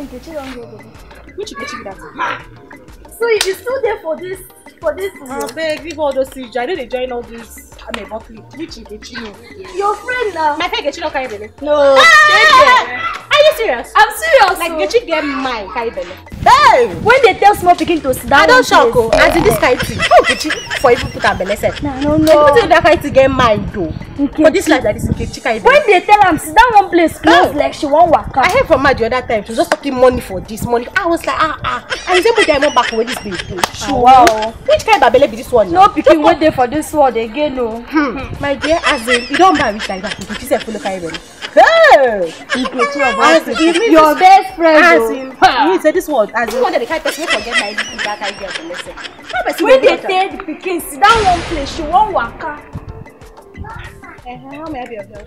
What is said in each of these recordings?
Nkechi don't go there. Which Nkechi be that? So you still there for this Beg, leave all those things. I know they join all this. I'm a buckley. Which Nkechi no? Your friend now. My friend Nkechi no carry belle. No. Are you serious? I'm serious. Like Nkechi get mine carry belle. Hey! When they tell small pikin to sit down, I don't shock. As in this kind of thing. How Nkechi for even put her belle set? Nah, no. That kind to get mine though. For this life like this Nkechi carry belle. When they tell am sit down one place close like she won't waka. I heard from her the other time. She was just talking money for this money. I was like And the same way I went back with this baby. Wow. Which kind of belle be this one? No pikin wait there for this world again no. My dear, as in you don't buy rich like that. Nkechi say follow carry belle. Hey! Nkechi Your best friend. As in, you say this word. As in, one of the kind of person forget my that kind of lesson. When they tell the pikin sit down one place, she won't waka. How may I be of help?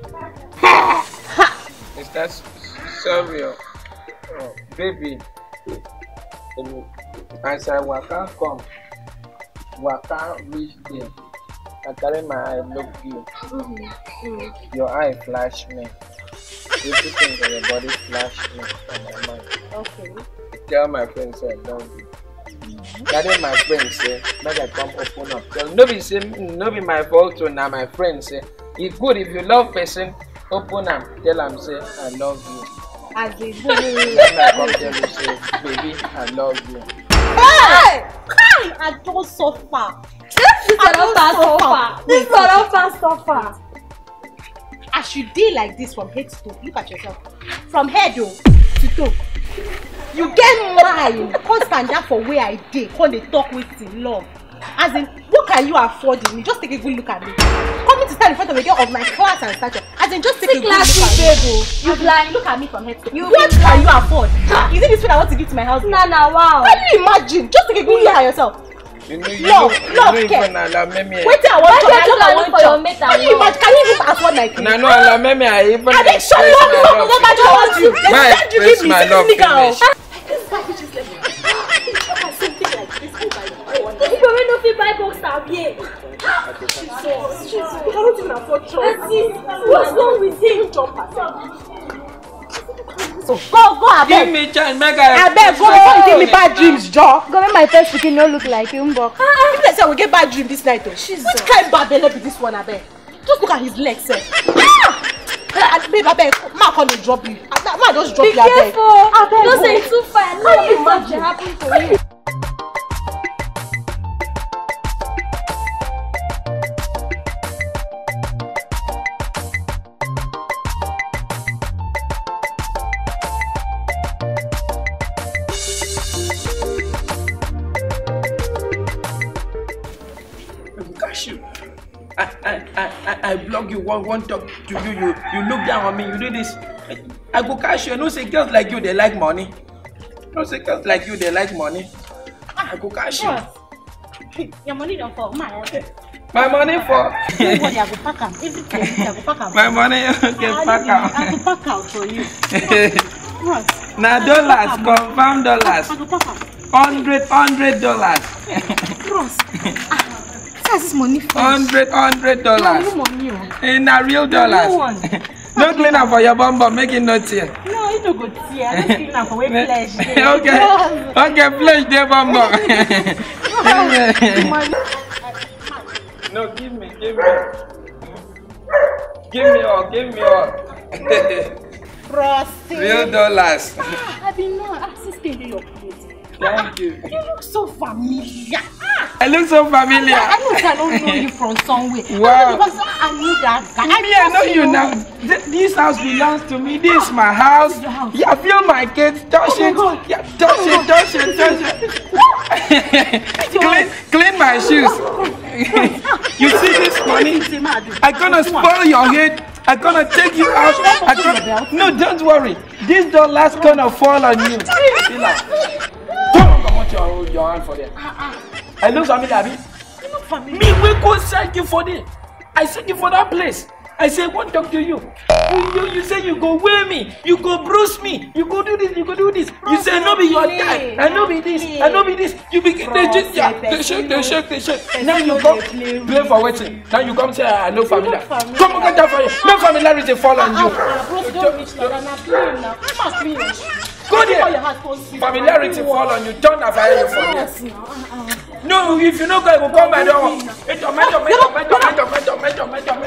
Is that sorry? Baby, as I waka reach there. I carry my eye look you. Your eye flash me. Everything in your body flash me on my mind. Okay. Tell my friends say I love you. Carry my friends say make I come open up. No be my fault so now my friends say it's good if you love person open up tell am say I love you. As in, Then I come tell you say baby I love you. Hey! I don't suffer. This one don't pass so far. As you dey like this from head to toe, look at yourself. From head to toe. You get mine. Come stand up for where I dey. Come dey talk with love. As in, what can you afford in me? Just take a good look at me. Coming to stand in front of a girl of my class and stature. As in, just take a good look at me. You blind. Look at me from head to toe. What can you afford? Is it this food I want to give to my husband? Nah, wow. Can you imagine? Just take a good look at yourself. You know care. even allow me. Wait till I want to for your mate Can you imagine? Can you even afford my thing? No, allow me. I even I didn't show you what you. My express my love finish. People wey no fit buy box now here. Jesus. You cannot even afford choice. What's wrong with him? So go abeg. Give me chance, make I Abeg go give me bad dreams, Joe. Go make my first pikin no look like him, but If they say we get bad dream this night, though. Which kind bad belle be this one, abeg? Just look at his legs, sir. Babe, abeg, ma come and drop you. Ma just drop be you, abeg. careful. Abeg, Don't say it's too far. No, something happen to you. I block you, one talk to you, you look down on me, you do this. I go cash you. No say girls like you, they like money. No say girls like you, they like money. I go cash you. Your money don't fall. My money for. Nobody, I go pack am. Everything, I go pack am. My money, okay, pack I out. go pack out for you. Now dollars, confirm dollars. I go pack am. $100. Bros. Where's this money for? $100. No money. In a real dollars. No cleaner for your bum bum, make it not here. No, you no go tear. I don't clean am for way flesh. Okay, flesh there bum bum. No, give me. Give me all. Frosty. Real dollars. I been know. Sister, your plate. Thank you. You look so familiar. I look so familiar. I don't know you from somewhere. Wow. Because I knew that guy. I know you now. This house belongs to me. This is my house. Yeah, feel my kids. Touch it. Yeah, touch it. Clean my shoes. You see this money? I'm gonna spoil your head. I'm gonna take you out. No, don't worry. This dollars gonna fall on you. Don't want your hand for that. I look familiar, Abi. Me, we go send you for this. I send you for that place. I say, want to talk to you. You say you go wear me, you go bruise me, you go do this, you go do this. You say no be your time, I no be this, I no be this. You be they shake. Now you go play for waiting. Now you come say I no familiar. Come on, get that for you. No familiarity fall on you. Go here. Familiarity fall on you. Turn a fire for here. No, if you don't go, you will call my door.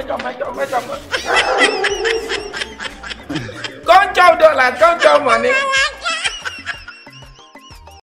Come down, dollar. Come down, money.